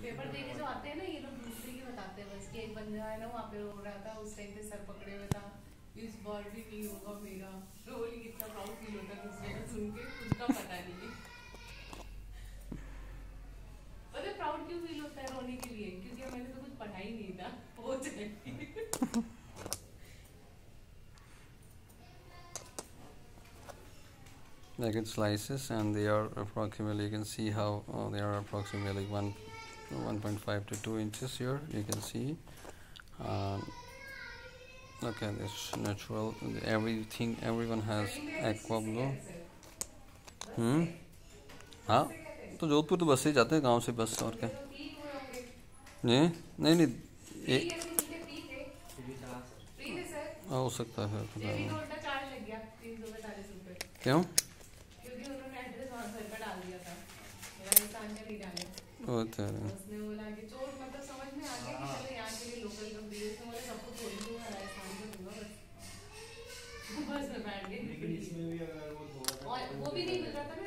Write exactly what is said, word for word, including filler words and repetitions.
Paper देके जो आते हैं ना ये लोग दूसरे की बताते हैं बस कि एक बंदा है ना वहाँ पे रो रहा था उस टाइम पे सर पकड़े हुए था, इस बार भी नहीं होगा मेरा। रोल कितना प्राउड फील होता है दूसरे का सुन के, खुद का पता नहीं। पता प्राउड क्यों फील होता है रोने के लिए? क्योंकि मैंने तो कुछ पढ़ा ही नहीं था, हो जाए। Like it slices and they are approximately, you can see how uh, they are approximately one one point five to two inches here. You can see um, look at this natural, everything, everyone has aqua blue. हम्म हाँ तो जोधपुर तो बस से जाते हैं गांव से बस, और क्या नहीं नहीं नहीं एक हो सकता है पता नहीं क्यों होता है उसने बोला कि चोट मतलब समझ में आ गया कि चलो यहाँ के लिए लोकल कंपनी उसने बोला सब कुछ छोड़ दूंगा राजस्थान को दूंगा बस बस में बैठ गए। लेकिन इसमें भी अगर वो थोड़ा और वो भी नहीं मिल रहा था ना